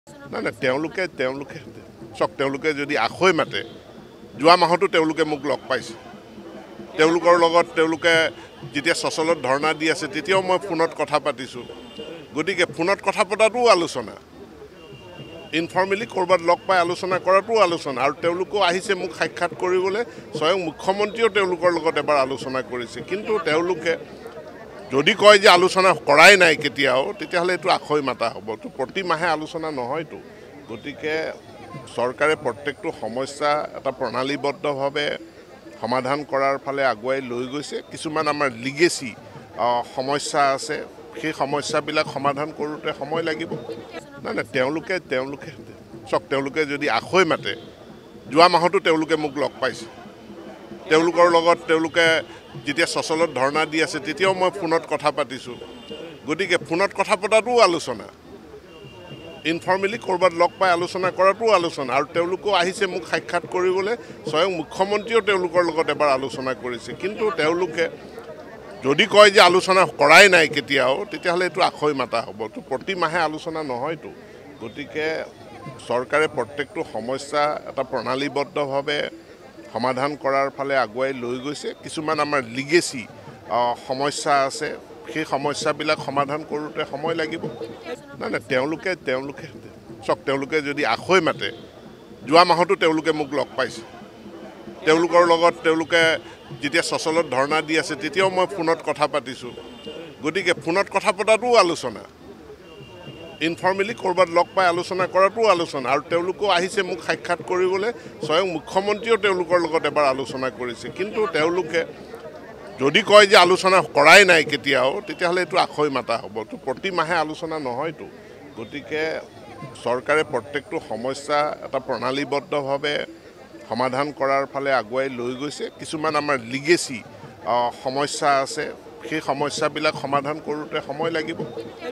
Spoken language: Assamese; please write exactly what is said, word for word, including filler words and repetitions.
নাই নাই তেওঁলোকে তেওঁলোকে চক তেওঁলোকে যদি আখৈ মাতে যোৱা মাহতো তেওঁলোকে মোক লগ পাইছে তেওঁলোকৰ লগত তেওঁলোকে যেতিয়া চচলত ধৰ্ণা দি আছে তেতিয়াও মই ফোনত কথা পাতিছোঁ গতিকে ফোনত কথা পতাটোও আলোচনা ইনফৰ্মেলি ক'ৰবাত লগ পাই আলোচনা কৰাটোও আলোচনা আৰু তেওঁলোকেও আহিছে মোক সাক্ষাৎ কৰিবলৈ স্বয়ং মুখ্যমন্ত্ৰীও তেওঁলোকৰ লগত এবাৰ আলোচনা কৰিছে কিন্তু তেওঁলোকে যদি কয় যে আলোচনা কৰাই নাই কেতিয়াও তেতিয়াহ'লে এইটো আখৈ মাতা হ'ব তো প্ৰতি মাহে আলোচনা নহয়তো গতিকে চৰকাৰে প্ৰত্যেকটো সমস্যা এটা প্ৰণালীবদ্ধভাৱে সমাধান কৰাৰ ফালে আগুৱাই লৈ গৈছে কিছুমান আমাৰ লিগেচি সমস্যা আছে সেই সমস্যাবিলাক সমাধান কৰোঁতে সময় লাগিব নাই নাই তেওঁলোকে তেওঁলোকে চক তেওঁলোকে যদি আখৈ মাতে যোৱা মাহতো তেওঁলোকে মোক লগ পাইছে তেওঁলোকৰ লগত তেওঁলোকে যেতিয়া চচলত ধৰ্ণা দি আছে তেতিয়াও মই ফোনত কথা পাতিছোঁ গতিকে ফোনত কথা পতাটোও আলোচনা ইনফৰ্মেলি ক'ৰবাত লগ পাই আলোচনা কৰাটোও আলোচনা আৰু তেওঁলোকেও আহিছে মোক সাক্ষাৎ কৰিবলৈ স্বয়ং মুখ্যমন্ত্ৰীও তেওঁলোকৰ লগত এবাৰ আলোচনা কৰিছে কিন্তু তেওঁলোকে যদি কয় যে আলোচনা কৰাই নাই কেতিয়াও তেতিয়াহ'লে এইটো আখৈ মাতা হ'ব তো প্ৰতি মাহে আলোচনা নহয়তো গতিকে চৰকাৰে প্ৰত্যেকটো সমস্যা এটা প্ৰণালীবদ্ধভাৱে সমাধান কৰাৰ ফালে আগুৱাই লৈ গৈছে কিছুমান আমাৰ লিগেচি সমস্যা আছে সেই সমস্যাবিলাক সমাধান কৰোঁতে সময় লাগিব নাই নাই তেওঁলোকে তেওঁলোকে চক তেওঁলোকে যদি আখৈ মাতে যোৱা মাহতো তেওঁলোকে মোক লগ পাইছে তেওঁলোকৰ লগত তেওঁলোকে যেতিয়া চচলত ধৰ্ণা দি আছে তেতিয়াও মই ফোনত কথা পাতিছোঁ গতিকে ফোনত কথা পতাটোও আলোচনা ইনফৰ্মেলি ক'ৰবাত লগ পাই আলোচনা কৰাটোও আলোচনা আৰু তেওঁলোকেও আহিছে মোক সাক্ষাৎ কৰিবলৈ স্বয়ং মুখ্যমন্ত্ৰীও তেওঁলোকৰ লগত এবাৰ আলোচনা কৰিছে কিন্তু তেওঁলোকে যদি কয় যে আলোচনা কৰাই নাই কেতিয়াও তেতিয়াহ'লে এইটো আখৈ মাতা হ'ব তো প্ৰতি মাহে আলোচনা নহয়তো গতিকে চৰকাৰে প্ৰত্যেকটো সমস্যা এটা প্ৰণালীবদ্ধভাৱে সমাধান কৰাৰ ফালে আগুৱাই লৈ গৈছে কিছুমান আমাৰ লিগেচি সমস্যা আছে সেই সমস্যাবিলাক সমাধান কৰোঁতে সময় লাগিব